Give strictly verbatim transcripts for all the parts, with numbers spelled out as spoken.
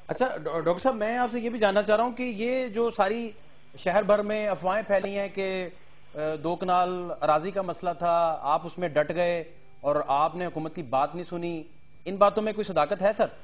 अच्छा डॉक्टर साहब, मैं आपसे ये भी जानना चाह रहा हूँ कि ये जो सारी शहर भर में अफवाहें फैली हैं कि दो कनाल अराजी का मसला था, आप उसमें डट गए और आपने हुकूमत की बात नहीं सुनी, इन बातों में कोई सदाकत है सर?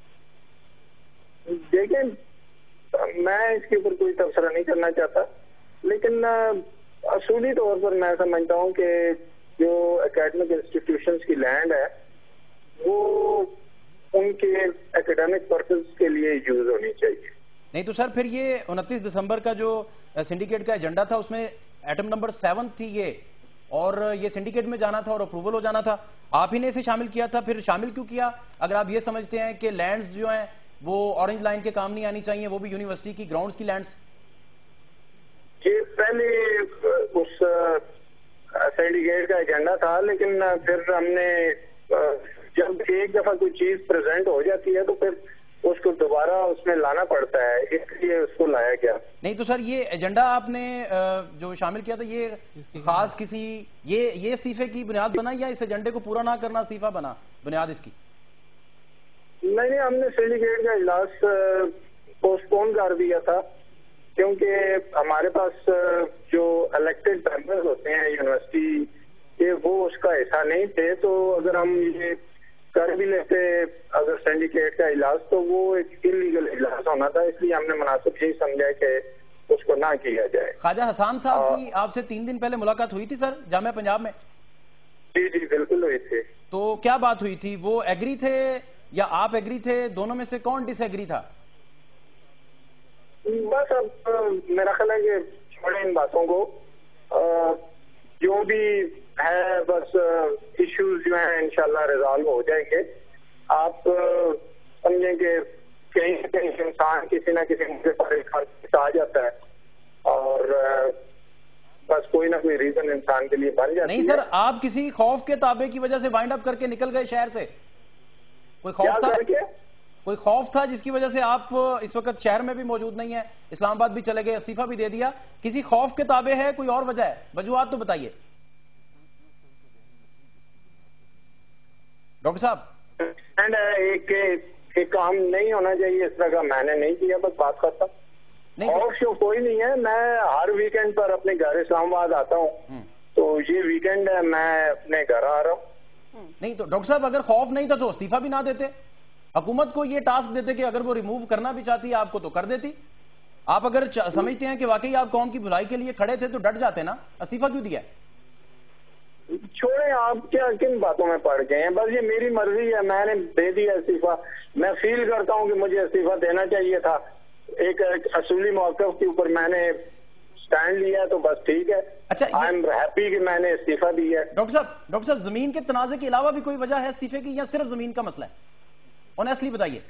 देखिए, मैं इसके ऊपर कोई तबसरा नहीं करना चाहता, लेकिन असूली तौर पर मैं समझता हूँ कि जो एकेडमिक इंस्टीट्यूशंस की लैंड है वो उनके एकेडमिक पर्पस के लिए यूज होनी चाहिए। नहीं तो सर, फिर ये उनतीस दिसंबर का जो सिंडिकेट का एजेंडा था उसमें एटम नंबर सेवन थी ये, और ये सिंडिकेट में जाना था और अप्रूवल हो जाना था, आप ही ने इसे शामिल किया था। फिर शामिल क्यों किया अगर आप ये समझते हैं कि लैंड्स जो हैं वो ऑरेंज लाइन के काम नहीं आनी चाहिए, वो भी यूनिवर्सिटी की ग्राउंड्स की लैंड्स? ये पहले उस सिंडिकेट का एजेंडा था, लेकिन फिर हमने जब एक दफा कोई चीज प्रेजेंट हो जाती है तो फिर उसको दोबारा उसमें लाना पड़ता है, इसलिए उसको लाया गया। नहीं तो सर, ये एजेंडा आपने जो शामिल किया था ये खास किसी ये ये इस्तीफे की बुनियाद बना या इस एजेंडे को पूरा ना करना इस्तीफा बना बुनियाद इसकी? नहीं नहीं, हमने सिंडिकेट का इजलास पोस्टपोन कर दिया था क्योंकि हमारे पास जो इलेक्टेड मेंबर्स होते हैं यूनिवर्सिटी के वो उसका हिस्सा नहीं थे, तो अगर हम ये कर भी लेते अगर सिंडिकेट का इजलास तो वो एक इलीगल इजलास होना था, इसलिए हमने मुनासिब यही समझा कि उसको ना किया जाए। ख्वाजा हसन साहब की आपसे तीन दिन पहले मुलाकात हुई थी सर जामिया पंजाब में? जी जी बिल्कुल हुई थी। तो क्या बात हुई थी? वो एग्री थे या आप एग्री थे? दोनों में से कौन डिसएग्री था? बस अब मेरा ख्याल है कि छोड़े इन बातों को, जो भी है बस इश्यूज जो हैं इंशाल्लाह रिजॉल्व हो जाएंगे। आप समझें कि कहीं ना कहीं इंसान किसी ना किसी मुद्दे पर आ जाता है और बस कोई ना कोई रीजन इंसान के लिए बन जाती है। नहीं सर, आप किसी खौफ के ताबे की वजह से वाइंड अप करके निकल गए शहर से? कोई खौफ था? कोई खौफ था जिसकी वजह से आप इस वक्त शहर में भी मौजूद नहीं है, इस्लामाबाद भी चले गए, इस्तीफा भी दे दिया? किसी खौफ के ताबे है, कोई और वजह है? वजूहात तो बताइए डॉक्टर साहब। एंड एक, एक काम नहीं होना चाहिए इस तरह का, मैंने नहीं किया, बस बात करता और शो कोई नहीं है। मैं हर वीकेंड पर अपने घर इस्लामाबाद आता हूँ, तो ये वीकेंड है मैं अपने घर आ रहा हूँ। नहीं तो डॉक्टर साहब, अगर खौफ नहीं था तो इस्तीफा भी ना देते, हुकूमत को ये टास्क देते कि अगर वो रिमूव करना भी चाहती है आपको तो कर देती। आप अगर समझते हैं कि वाकई आप कौम की भलाई के लिए खड़े थे तो डट जाते ना, इस्तीफा क्यों दिया? छोड़े, आप क्या किन बातों में पड़ गए हैं? बस ये मेरी मर्जी है, मैंने दे दिया इस्तीफा। मैं फील करता हूँ कि मुझे इस्तीफा देना चाहिए था, एक, एक असूली मौक़िफ़ के ऊपर मैंने स्टैंड लिया, तो बस ठीक है। अच्छा, आई एम हैप्पी कि मैंने इस्तीफा दिया है। डॉक्टर साहब डॉक्टर साहब जमीन के तनाज़े के अलावा भी कोई वजह है इस्तीफे की या सिर्फ जमीन का मसला है? ऑनेस्टली बताइए।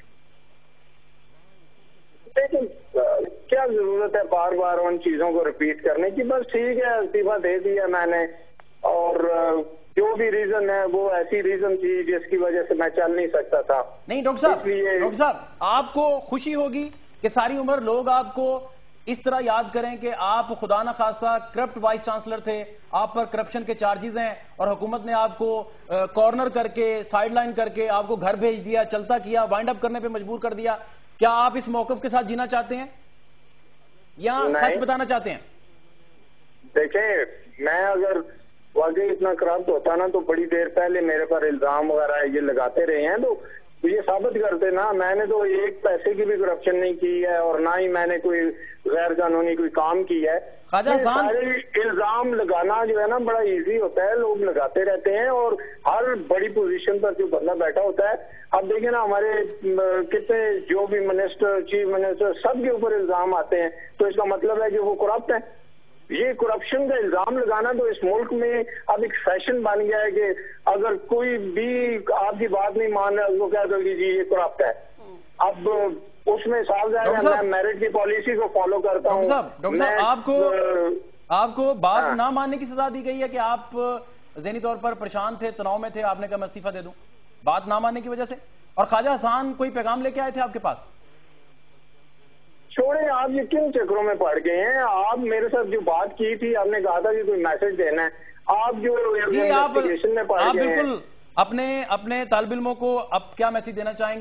लेकिन क्या जरूरत है बार बार उन चीजों को रिपीट करने की? बस ठीक है, इस्तीफा दे दिया मैंने, और जो भी रीजन है वो ऐसी रीजन थी जिसकी वजह से मैं चल नहीं सकता था। नहीं डॉक्टर साहब, डॉक्टर साहब आपको खुशी होगी कि सारी उम्र लोग आपको इस तरह याद करें कि आप खुदा न खास्ता करप्ट वाइस चांसलर थे, आप पर करप्शन के चार्जेस हैं और हुकूमत ने आपको कॉर्नर करके साइडलाइन करके आपको घर भेज दिया, चलता किया, वाइंड अप करने पे मजबूर कर दिया। क्या आप इस मौकफ के साथ जीना चाहते हैं या सच बताना चाहते हैं? देखें, मैं अगर वाकई इतना करप्ट होता ना तो बड़ी देर पहले मेरे पर इल्जाम वगैरह ये लगाते रहे हैं, तो ये साबित करते ना मैंने तो एक पैसे की भी करप्शन नहीं की है और ना ही मैंने कोई गैर कानूनी कोई काम किया है। सारे इल्जाम लगाना जो है ना बड़ा इजी होता है, लोग लगाते रहते हैं और हर बड़ी पोजीशन पर जो बंदा बैठा होता है, अब देखिए ना हमारे कितने जो भी मिनिस्टर, चीफ मिनिस्टर, सब के ऊपर इल्जाम आते हैं, तो इसका मतलब है कि वो करप्ट है। ये करप्शन का इल्जाम लगाना तो इस मुल्क में अब एक फैशन बन गया है कि अगर कोई भी आपकी बात नहीं मान रहा उसको क्या कहोगे जी ये करप्ट है। अब उसमें साफ जाएगा, मैं मेरिट की पॉलिसी को फॉलो करता हूँ। डॉक्टर साहब आपको आपको बात हाँ। ना मानने की सजा दी गई है कि आप ज़हनी तौर पर परेशान थे, तनाव में थे, आपने कहा मैं इस्तीफा दे दूं बात ना मानने की वजह से, और ख्वाजा हसन कोई पैगाम लेके आए थे आपके पास? छोड़े, आप ये किन चक्रों में पड़ गए हैं? आप मेरे साथ जो बात की थी, आपने कहा था कि कोई मैसेज देना है, आप जो जी आप, में पड़ आप बिल्कुल अपने अपने तालिब इल्मों को अब क्या मैसेज देना चाहेंगे?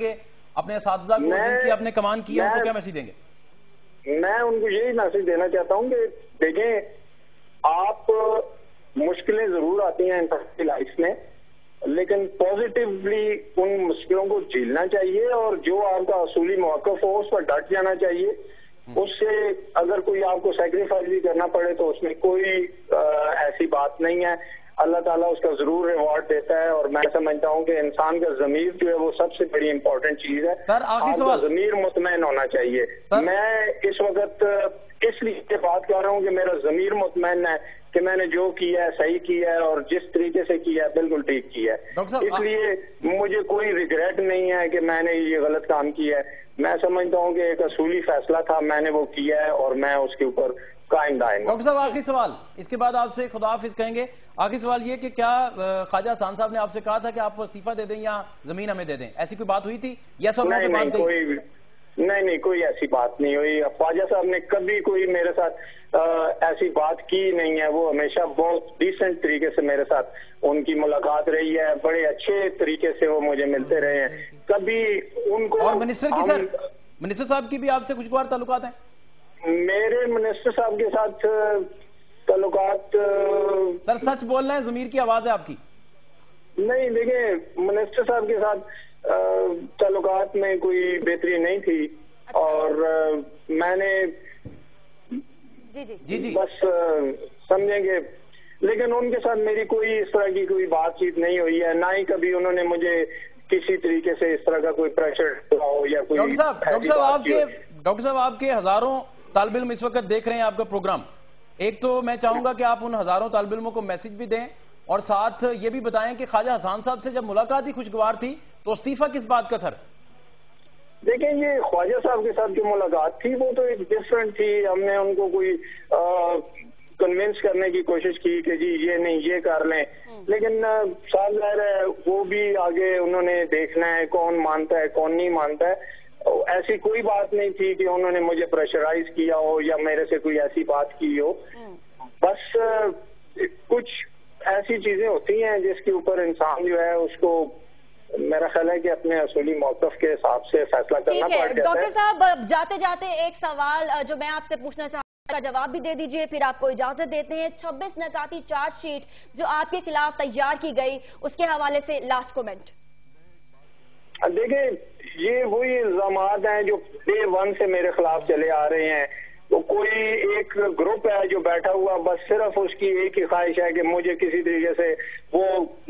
अपने असातिज़ा को जिनकी आपने कमान की है, उनको क्या मैसेज देंगे? मैं उनको यही मैसेज देना चाहता हूँ कि देखें, आप मुश्किलें जरूर आती हैं इंसान की लाइफ में, लेकिन पॉजिटिवली उन मुश्किलों को झेलना चाहिए और जो आपका असूली मौक़िफ़ हो उस पर डट जाना चाहिए। उससे अगर कोई आपको सेक्रीफाइस भी करना पड़े तो उसमें कोई आ, ऐसी बात नहीं है। अल्लाह ताला उसका जरूर रिवॉर्ड देता है और मैं समझता हूँ कि इंसान का ज़मीर जो है वो सबसे बड़ी इंपॉर्टेंट चीज है। सर आखिरी सवाल, ज़मीर मुतमईन होना चाहिए। मैं इस वक्त इसलिए बात कर रहा हूँ कि मेरा ज़मीर मुतमईन है कि मैंने जो किया है सही किया है और जिस तरीके से किया है बिल्कुल ठीक किया है, इसलिए मुझे कोई रिग्रेट नहीं है कि मैंने ये गलत काम किया है। मैं समझता हूँ कि एक असूली फैसला था, मैंने वो किया है और मैं उसके ऊपर कायम दायम। डॉक्टर साहब आखिरी सवाल, इसके बाद आपसे खुदा हाफिज कहेंगे। आखिरी सवाल ये कि क्या ख्वाजा हसन साहब ने आपसे कहा था कि आप इस्तीफा दे दें या जमीन हमें दे दें, ऐसी कोई बात हुई थी? यस और नो की बात कोई नहीं नहीं कोई ऐसी बात नहीं हुई। ख्वाजा साहब ने कभी कोई मेरे साथ आ, ऐसी बात की नहीं है। वो हमेशा बहुत डिसेंट तरीके से मेरे साथ उनकी मुलाकात रही है, बड़े अच्छे तरीके से वो मुझे मिलते रहे हैं। कभी उनको और मिनिस्टर की सर मिनिस्टर साहब की भी आपसे खुशगवार ताल्लुकात हैं? मेरे मिनिस्टर साहब के साथ ताल्लुकात, सर सच बोल रहे हैं, ज़मीर की आवाज है आपकी। नहीं देखिए, मिनिस्टर साहब के साथ ताल्लुकात में कोई बेहतरी नहीं थी। अच्छा। और आ, मैंने जी जी जी जी बस समझेंगे, लेकिन उनके साथ मेरी कोई इस तरह की कोई बातचीत नहीं हुई है, ना ही कभी उन्होंने मुझे किसी तरीके से इस तरह का कोई प्रेशर हो या कोई। डॉक्टर साहब डॉक्टर साहब आपके डॉक्टर साहब आपके हजारों तालिब इल्म इस वक्त देख रहे हैं आपका प्रोग्राम। एक तो मैं चाहूंगा कि आप उन हजारों तालिब इल्मों को मैसेज भी दें और साथ ये भी बताएं कि ख्वाजा हसन साहब से जब मुलाकात ही खुशगवार थी तो इस्तीफा किस बात का? सर देखें, ये ख्वाजा साहब के साथ जो मुलाकात थी वो तो एक डिफरेंट थी। हमने उनको कोई कन्विंस करने की कोशिश की कि जी ये नहीं ये कर लें, लेकिन साफ ज़ाहिर है वो भी आगे उन्होंने देखना है कौन मानता है कौन नहीं मानता है। ऐसी कोई बात नहीं थी कि उन्होंने मुझे प्रेशराइज किया हो या मेरे से कोई ऐसी बात की हो। बस कुछ ऐसी चीजें होती हैं जिसके ऊपर इंसान जो है उसको मेरा ख्याल है कि अपने असूली मौक़िफ़ के हिसाब से फैसला करना पड़ जाता है। डॉक्टर साहब जाते जाते एक सवाल जो मैं आपसे पूछना चाहूँ का जवाब भी दे दीजिए, फिर आपको इजाजत देते हैं। छब्बीस नकाती चार्जशीट जो आपके खिलाफ तैयार की गई उसके हवाले से लास्ट कमेंट। देखिए, ये वही इल्जामात हैं जो डे वन से मेरे खिलाफ चले आ रहे हैं। तो कोई एक ग्रुप है जो बैठा हुआ बस सिर्फ उसकी एक ही ख्वाहिश है कि मुझे किसी तरीके से वो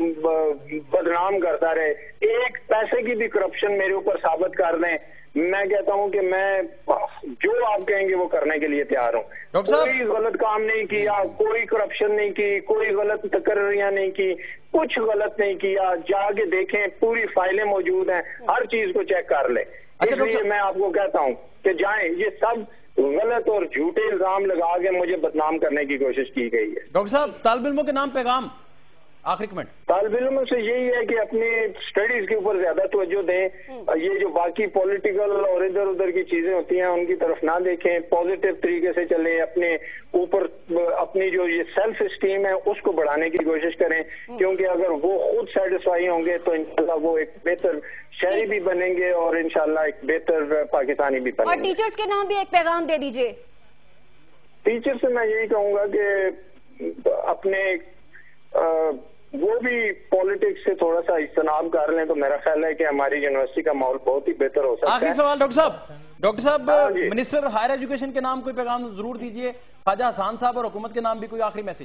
बदनाम करता रहे। एक पैसे की भी करप्शन मेरे ऊपर साबित कर दें, मैं कहता हूं कि मैं जो आप कहेंगे वो करने के लिए तैयार हूं। कोई गलत काम नहीं किया, कोई करप्शन नहीं की, कोई गलत तकर्रियां नहीं की, कुछ गलत नहीं किया। जाके देखें, पूरी फाइलें मौजूद हैं, हर चीज को चेक कर लें। इसलिए मैं आपको कहता हूं कि जाएं। ये सब गलत और झूठे इल्जाम लगा के मुझे बदनाम करने की कोशिश की गई है। डॉक्टर साहब तालिब इल्मों के नाम पैगाम आखिरी कमेंट। तालिब इल्मों से यही है कि अपनी स्टडीज के ऊपर ज्यादा तवज्जो दें। ये जो बाकी पॉलिटिकल और इधर उधर की चीजें होती हैं उनकी तरफ ना देखें, पॉजिटिव तरीके से चलें। अपने ऊपर अपनी जो ये सेल्फ स्टीम है उसको बढ़ाने की कोशिश करें, क्योंकि अगर वो खुद सेटिस्फाई होंगे तो इंशाल्लाह वो एक बेहतर शहरी भी बनेंगे और इंशाल्लाह एक बेहतर पाकिस्तानी भी बनेंगे। और टीचर्स के नाम भी एक पैगाम दे दीजिए। टीचर से मैं यही कहूंगा कि अपने आ, वो भी पॉलिटिक्स से थोड़ा सा इज्तनाब कर लें तो मेरा ख्याल है कि हमारी यूनिवर्सिटी का माहौल बहुत ही बेहतर हो सकता है। आखिरी सवाल डॉक्टर साहब डॉक्टर साहब मिनिस्टर हायर एजुकेशन के नाम कोई पैगाम जरूर दीजिए, ख्वाजा हसन साहब और हुकूमत के नाम भी कोई आखिरी मैसेज।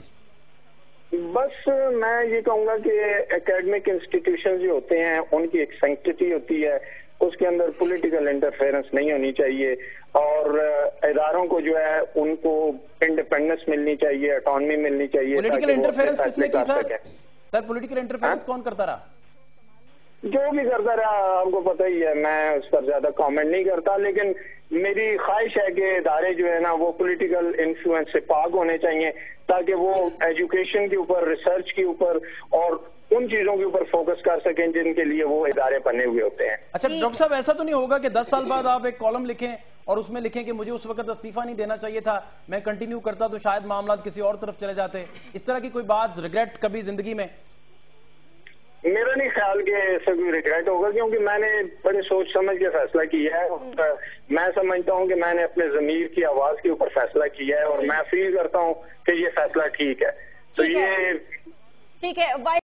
बस मैं ये कहूंगा कि एकेडमिक इंस्टीट्यूशन जो होते हैं उनकी एक सैंक्टिटी होती है, उसके अंदर पॉलिटिकल इंटरफेरेंस नहीं होनी चाहिए और इदारों को जो है उनको इंडिपेंडेंस मिलनी चाहिए, ऑटोनॉमी मिलनी चाहिए। पॉलिटिकल इंटरफेरेंस किसने की सर? सर पॉलिटिकल इंटरफेरेंस कौन करता रहा? जो भी करता रहा आपको पता ही है, मैं उस पर ज्यादा कमेंट नहीं करता, लेकिन मेरी ख्वाहिश है कि इदारे जो है ना वो पॉलिटिकल इन्फ्लुएंस से पाक होने चाहिए ताकि वो एजुकेशन के ऊपर, रिसर्च के ऊपर और उन चीजों के ऊपर फोकस कर सकें जिनके लिए वो इदारे बने हुए होते हैं। अच्छा डॉक्टर साहब, ऐसा तो नहीं होगा कि दस साल बाद आप एक कॉलम लिखें और उसमें लिखें कि मुझे उस वक्त इस्तीफा नहीं देना चाहिए था, मैं कंटिन्यू करता तो शायद मामला किसी और तरफ चले जाते, इस तरह की कोई बात रिग्रेट कभी जिंदगी में? मेरा नहीं ख्याल कि इससे कोई रिग्रेट होगा, क्योंकि मैंने बड़े सोच समझ के फैसला किया है। और मैं समझता हूँ कि मैंने अपने जमीर की आवाज के ऊपर फैसला किया है और मैं फील करता हूँ कि ये फैसला ठीक है। तो ये ठीक है।